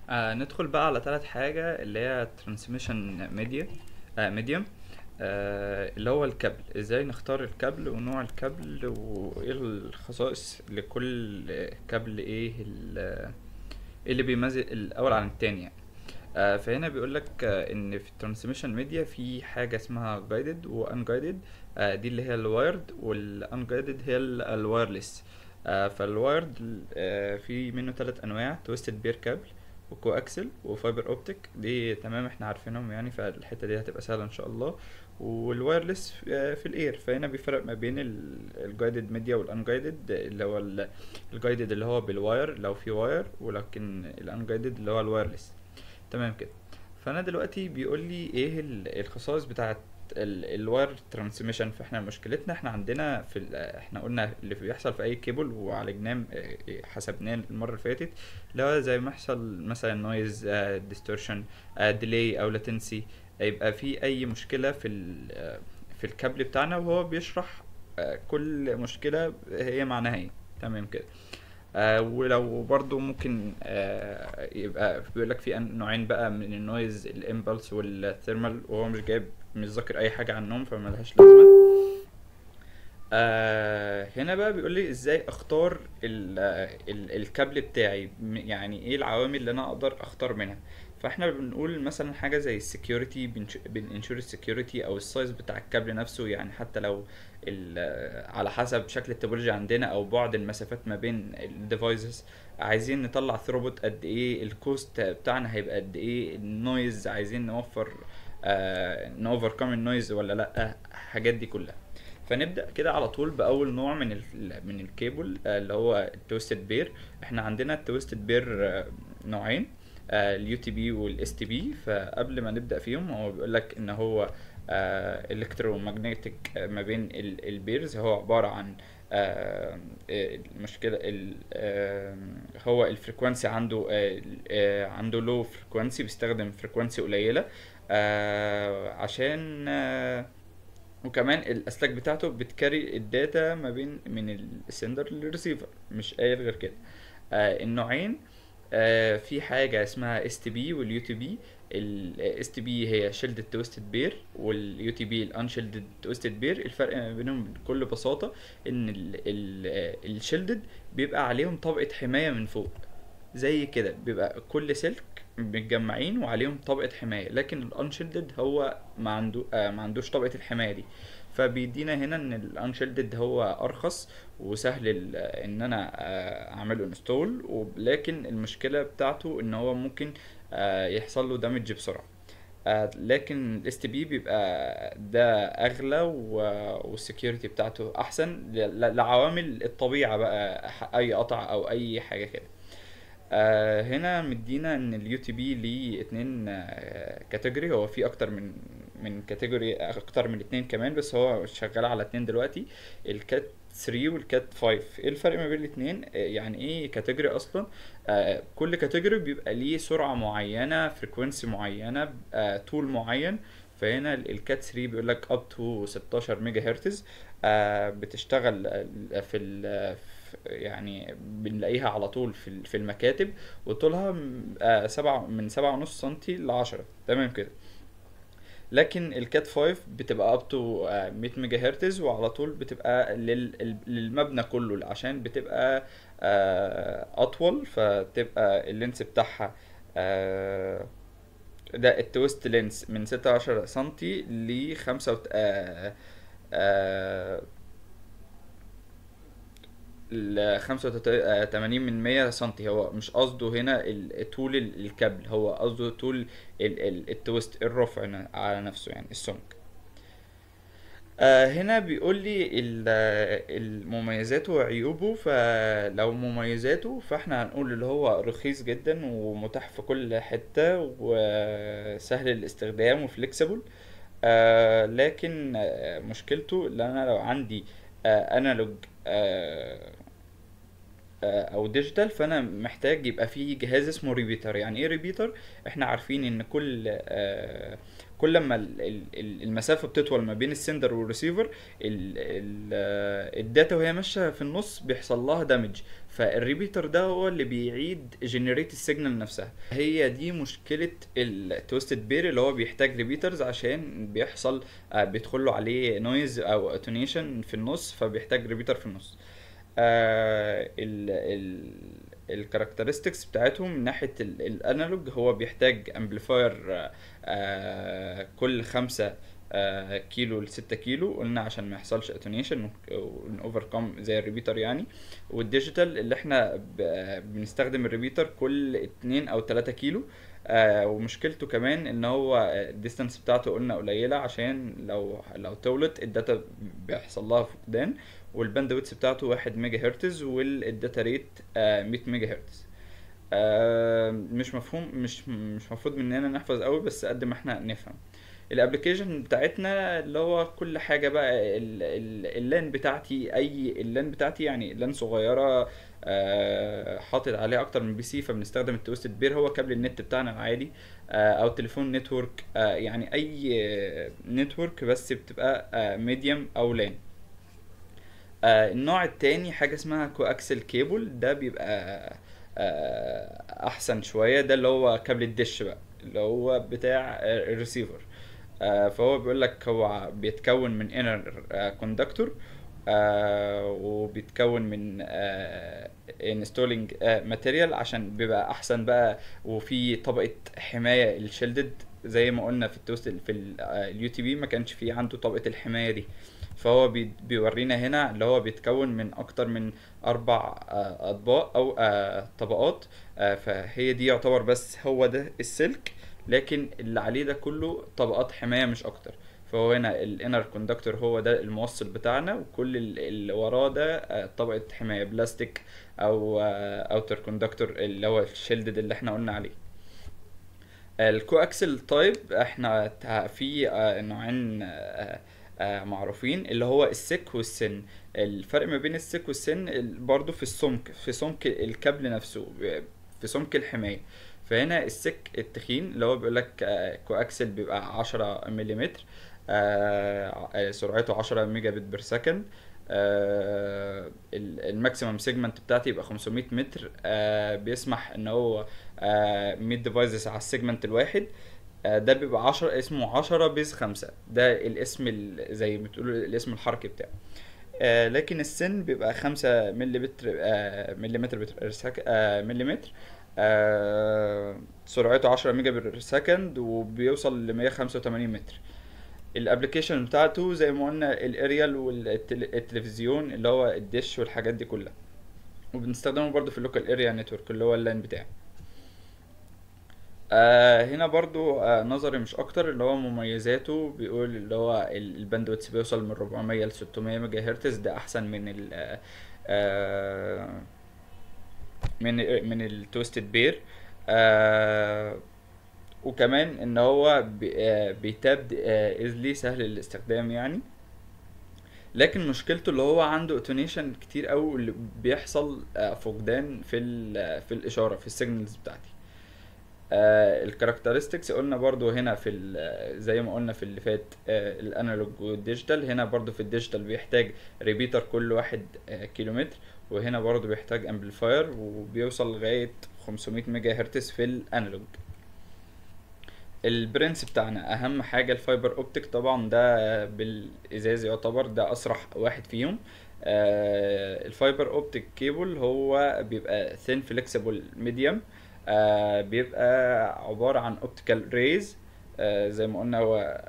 ندخل بقى على تالت حاجة اللي هي ترانسميشن ميديوم. اللي هو الكابل، ازاي نختار الكابل ونوع الكابل وايه الخصائص لكل كابل، ايه اللي بيميز الاول عن التاني يعني. فهنا بيقول لك ان في الترانسميشن ميديا في حاجه اسمها جايدد وان جايدد. دي اللي هي الوايرد، والان جايدد هي الوايرلس. فالوايرد في منه ثلاث انواع: تويستد بير كابل وكو اكسل وفايبر اوبتيك. دي تمام، احنا عارفينهم يعني، فالحته دي هتبقى سهله ان شاء الله. والوايرلس في الاير. فهنا بيفرق ما بين الجايدد ميديا والان جايدد. اللي هو الجايدد اللي هو بالواير لو في واير، ولكن الان جايدد اللي هو الوايرلس. تمام كده. فانا دلوقتي بيقول لي ايه الخصائص بتاعه الواير ترانسميشن. فاحنا مشكلتنا احنا عندنا احنا قلنا اللي بيحصل في اي كيبل وعالجناه، حسبناه المره اللي فاتت، اللي هو زي ما يحصل مثلا نويز ديستورشن، ديلي او لاتنسي. يبقى في اي مشكله في الكابل بتاعنا، وهو بيشرح كل مشكله هي معناها ايه. تمام كده. ولو برضو ممكن يبقى بيقول لك في نوعين بقى من النويز: الامبلس والثيرمال، وهو مش ذاكر اي حاجه عنهم فملهاش لازمه. هنا بقى بيقول لي ازاي اختار الكابل بتاعي، يعني ايه العوامل اللي انا اقدر اختار منها. فاحنا بنقول مثلا حاجه زي السكيورتي، بننشور السكيورتي او السايز بتاع الكابل نفسه. يعني حتى لو على حسب شكل التوبولوجي عندنا او بعد المسافات ما بين الديفايسز، عايزين نطلع ثروبوت قد ايه، الكوست بتاعنا هيبقى قد ايه، النويز عايزين نوفر نوفركم النويز ولا لا، الحاجات دي كلها. فنبدا كده على طول باول نوع من الكيبل، اللي هو التويستد بير. احنا عندنا التويستد بير نوعين: اليو تي بي والاس تي بي. فقبل ما نبدا فيهم، هو بيقول لك ان هو الكترومagnetic ما بين البيرز. هو عباره عن المشكله هو الفريكوانسي عنده عنده لو فريكوانسي، بيستخدم فريكوانسي قليله عشان وكمان الاسلاك بتاعته بتكاري الداتا ما بين من السندر للريسيفر، مش قايل غير كده. النوعين في حاجه اسمها اس تي بي واليو تي بي. الاس تي بي هي شيلدد تويستد بير، واليو تي بي الانشيلدد تويستد بير. الفرق ما بينهم بكل بساطه ان الشيلدد بيبقى عليهم طبقه حمايه من فوق، زي كده بيبقى كل سلك متجمعين وعليهم طبقة حماية. لكن الانشيلدد هو ما عندوش طبقة الحماية دي. فبيدينا هنا ان الانشيلدد هو ارخص وسهل ان انا اعمله انستول، لكن المشكلة بتاعته ان هو ممكن يحصل له دامج بسرعة. لكن الاس تي بي بيبقى ده اغلى والسكيورتي بتاعته احسن لعوامل الطبيعة بقى، اي قطع او اي حاجة كده. هنا مدينا ان اليو تي بي ليه اتنين كاتيجوري. هو في اكتر من كاتيجوري، اكتر من اتنين كمان، بس هو شغال على اتنين دلوقتي: الكات 3 والكات 5. ايه الفرق ما بين الاتنين؟ يعني ايه كاتيجوري اصلا؟ كل كاتيجوري بيبقى ليه سرعة معينة، فريكوينسي معينة، طول معين. فهنا الكات 3 بيقول لك اب تو 16 ميجا هرتز. بتشتغل يعني بنلاقيها على طول في المكاتب، وطولها من 7.5 سنتي ل10. تمام كده. لكن الكات 5 بتبقى اب تو 100 ميجا هرتز، وعلى طول بتبقى للمبنى كله، عشان بتبقى اطول، فتبقى اللينس بتاعها ده التويست لينس من 16 سنتي ل 5 ل 85% هو مش قصده هنا طول الكابل، هو قصده طول التويست، الرفع على نفسه، يعني السمك. هنا بيقول لي المميزات وعيوبه. فلو مميزاته فاحنا هنقول اللي هو رخيص جدا ومتاح في كل حتة وسهل الاستخدام وفليكسيبل. لكن مشكلته اللي انا لو عندي انالوج او ديجيتال، فانا محتاج يبقى في جهاز اسمه ريبيتر. يعني ايه ريبيتر؟ احنا عارفين ان كل ما المسافه بتطول ما بين السندر والريسيفر، الداتا وهي ماشيه في النص بيحصل لها دامج، فالريبيتر ده هو اللي بيعيد جنريت السيجنال نفسها. هي دي مشكله التويستد بير، اللي هو بيحتاج ريبيترز عشان بيحصل بيدخل له عليه نويز او اتونيشن في النص، فبيحتاج ريبيتر في النص. ال الكاركترستكس بتاعتهم من ناحية الانالوج، هو بيحتاج امبليفاير كل 5 كيلو ل6 كيلو، قلنا عشان ما يحصلش اتونيشن ونوفركم زي الريبيتر يعني. والديجيتال اللي احنا بنستخدم الريبيتر كل 2 او 3 كيلو. ومشكلته كمان ان هو الديستانس بتاعته قلنا قليلة، عشان لو طولت الداتا بيحصل لها فقدان. والباندويتس بتاعته 1 ميجا هرتز، والداتا ريت 100 ميجا هرتز. مش مفهوم، مش مفروض مننا نحفظ قوي، بس قد ما احنا نفهم الابلكيشن بتاعتنا. اللي هو كل حاجه بقى اللان بتاعتي، اللان بتاعتي يعني لان صغيره حاطط عليها اكتر من PC، فبنستخدم التويستد بير، هو كابل النت بتاعنا العادي. او تليفون نتورك، يعني اي نتورك، بس بتبقى ميديم او لان. النوع التاني حاجة اسمها كواكسل كيبل، ده بيبقى احسن شوية. ده اللي هو كابل الدش بقى، اللي هو بتاع الريسيفر. فهو بيقول لك هو بيتكون من انر كوندكتور، وبيتكون من انستولينج ماتيريال عشان بيبقى احسن بقى، وفي طبقة حماية الشيلدد. زي ما قلنا في التوست في الUTP ما كانش فيه عنده طبقة الحماية دي. فهو بيورينا هنا اللي هو بيتكون من اكتر من 4 اطباق او طبقات. فهي دي يعتبر بس هو ده السلك، لكن اللي عليه ده كله طبقات حماية مش اكتر. فهو هنا الانر كوندكتور هو ده الموصل بتاعنا، وكل اللي وراه ده طبقة حماية بلاستيك، او اوتر كوندكتور اللي هو الشيلدد اللي احنا قلنا عليه. الكواكسل تايب احنا في نوعين معروفين، اللي هو السك والسن. الفرق ما بين السك والسن برضو في السمك، في سمك الكابل نفسه، في سمك الحماية. فهنا السك التخين اللي هو بيقولك كواكسل بيبقى 10 مليمتر، سرعته 10 ميجا بت بير سكند. الماكسيمم سيجمنت بتاعتي يبقى 500 متر. بيسمح ان هو 100 ديفايسز على السيجمنت الواحد. ده بيبقى 10، اسمه 10 بيز 5، ده الاسم زي ما بتقولوا الاسم الحركي بتاعه. لكن السن بيبقى 5 مليمتر، مليمتر. سرعته 10 ميجا بير سكند، وبيوصل ل185 متر. الابلكيشن بتاعته زي ما قلنا الاريال والتلفزيون اللي هو الدش والحاجات دي كلها، وبنستخدمه برضو في اللوكال اريا نتورك اللي هو اللان بتاعي. هنا برضو نظري مش اكتر. اللي هو مميزاته بيقول اللي هو الباندويتس بيوصل من 400 ل 600 ميجا هرتز، ده احسن من ال آه من التويستد بير. وكمان ان هو بيتاب ايزلي، سهل الاستخدام يعني. لكن مشكلته اللي هو عنده اتونيشن كتير قوي، اللي بيحصل فقدان في الاشاره في السيجنالز بتاعتي. الكاركترستكس قلنا برضو هنا زي ما قلنا في اللي فات الانالوج والديجيتال. هنا برضو في الديجيتال بيحتاج ريبيتر كل 1 كيلومتر، وهنا برضو بيحتاج امبليفاير، وبيوصل لغاية 500 ميجا هرتز في الانالوج. البرنس بتاعنا اهم حاجة الفايبر اوبتيك، طبعا ده بالازاز يعتبر ده اسرع واحد فيهم. الفايبر اوبتيك كيبل هو بيبقى ثين فليكسيبل ميديوم. بيبقى عبارة عن اوبتيكال ريز. زي ما قلنا هو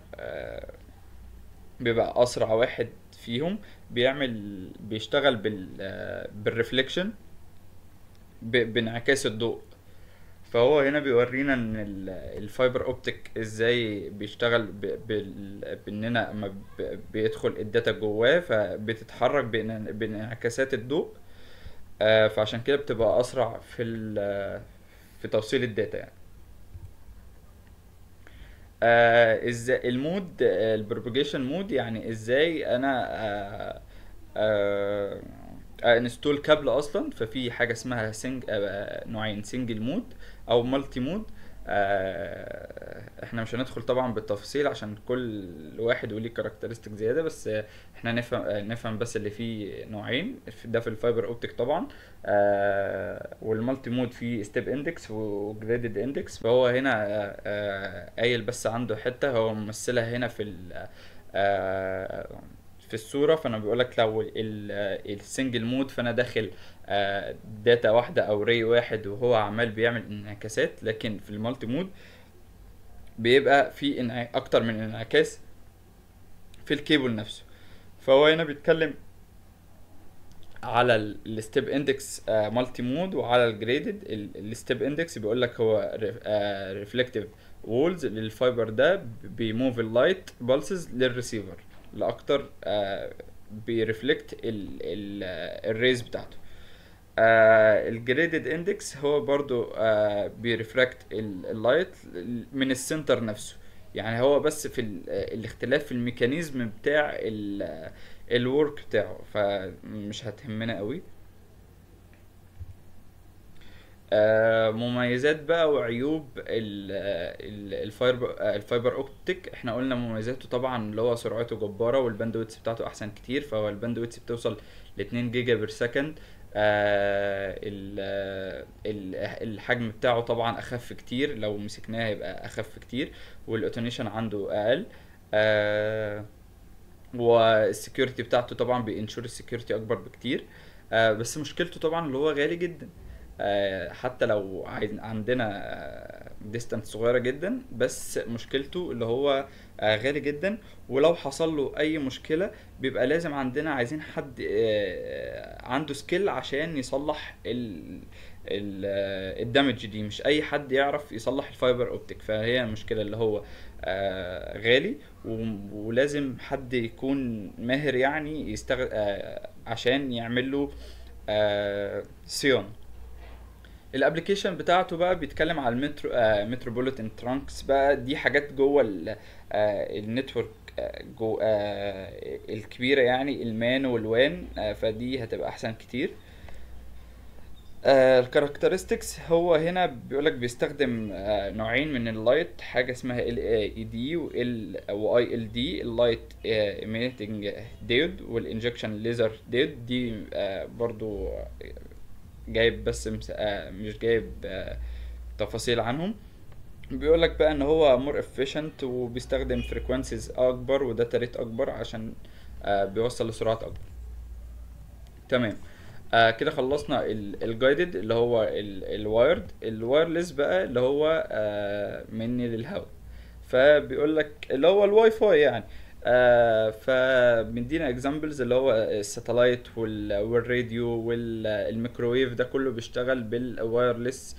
بيبقى اسرع واحد فيهم. بيشتغل بالريفليكشن، بانعكاس الضوء. فهو هنا بيورينا ان الفايبر اوبتيك ازاي بيشتغل باننا اما بيدخل الداتا جواه فبتتحرك بانعكاسات الضوء. فعشان كده بتبقى اسرع في توصيل الداتا يعني. ازاي المود، البروباجيشن مود، يعني ازاي انا انستول كابل اصلا. ففي حاجه اسمها نوعين، سنجل مود او مالتي مود. احنا مش هندخل طبعا بالتفاصيل عشان كل واحد وليه كاركترستيك زياده، بس احنا نفهم بس اللي فيه نوعين. ده في الفايبر اوبتيك طبعا. والمالتي مود فيه ستيب اندكس وجريدد اندكس. فهو هنا قايل بس عنده حته هو ممثلها هنا في الصورة. فانا بيقولك لو السنجل مود فانا داخل داتا واحدة او ري واحد وهو عمال بيعمل انعكاسات، لكن في المالتي مود بيبقى في اكتر من انعكاس في الكيبل نفسه. فهو هنا بيتكلم على الستيب اندكس مالتي مود، وعلى الجريدد. الستيب اندكس بيقول لك هو ريفلكتيف وولز للفايبر ده بيموف اللايت بالسز للريسيفر لاكتر، بيرفلكت الريز بتاعته. الجريدد اندكس هو برضو بيرفراكت اللايت من السنتر نفسه. يعني هو بس في الاختلاف في الميكانيزم بتاع الورك بتاعه، فمش هتهمنا قوي. مميزات بقى وعيوب الفايبر اوبتيك. احنا قلنا مميزاته طبعا اللي هو سرعته جبارة والباندويتس بتاعته احسن كتير. فهو الباندويتس بتوصل ل 2 جيجا بير سكند. الحجم بتاعه طبعا اخف كتير، لو مسكناه هيبقى اخف كتير، والاوتونيشن عنده اقل. والسكيورتي بتاعته طبعا بينشور السكيورتي اكبر بكتير. بس مشكلته طبعا اللي هو غالي جدا. حتى لو عندنا ديستانس صغيرة جدا، بس مشكلته اللي هو غالي جدا. ولو حصل له اي مشكلة بيبقى لازم عايزين حد عنده سكيل عشان يصلح الدمج دي. مش اي حد يعرف يصلح الفايبر اوبتيك. فهي المشكلة اللي هو غالي، ولازم حد يكون ماهر يعني يستغل عشان يعمل له صيانة. الابلكيشن بتاعته بقى بيتكلم على المترو متروبوليتان ترانكس بقى. دي حاجات جوه النتورك جو الكبيرة، يعني المان والوان. فدي هتبقى احسن كتير. الكاركترستكس هو هنا بيقولك بيستخدم نوعين من اللايت، حاجة اسمها LED و ILD. اللايت ايميتنج ديود والانجكشن ليزر ديود. دي برضو جايب بس مش جايب تفاصيل عنهم. بيقولك بقى ان هو مور efficient وبيستخدم فريكوانسيز اكبر وداتا ريت اكبر عشان بيوصل لسرعات اكبر. تمام. كده خلصنا الجايدد اللي هو الوايرد. الوايرلس بقى اللي هو مني للهواء. فبيقول لك اللي هو الواي فاي يعني. فمدينا اكزامبلز اللي هو الساتلايت والراديو والميكروويف. ده كله بيشتغل بالوايرلس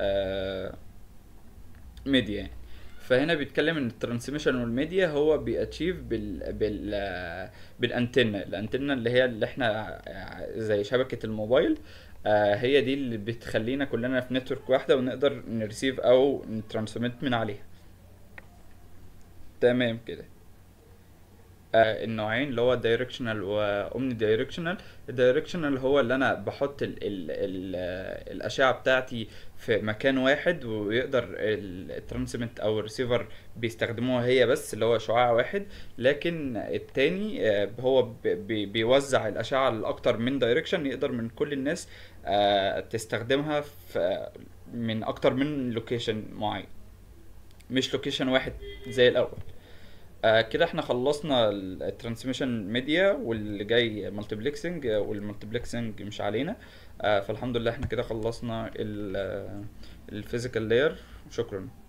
ميديا يعني. فهنا بيتكلم ان الترانسميشن والميديا هو بياتشيف بالانتنه. الانتنه اللي هي اللي احنا زي شبكه الموبايل. هي دي اللي بتخلينا كلنا في نتورك واحده ونقدر نرسيف او نترانسميت من عليها. تمام كده. النوعين اللي هو دايركشنال واومني دايركشنال. الدايركشنال هو اللي انا بحط ال الاشعه بتاعتي في مكان واحد، ويقدر الترانسميت او الريسيفر بيستخدموها هي بس، اللي هو شعاع واحد. لكن التاني هو بيوزع الاشعه لاكتر من دايركشن، يقدر من كل الناس تستخدمها في من اكتر من لوكيشن معين، مش لوكيشن واحد زي الاول. كده احنا خلصنا الترانسميشن ميديا، واللي جاي مالتيبلكسنج، والمالتيبلكسنج مش علينا. فالحمد لله احنا كده خلصنا الفيزيكال لاير. شكرا.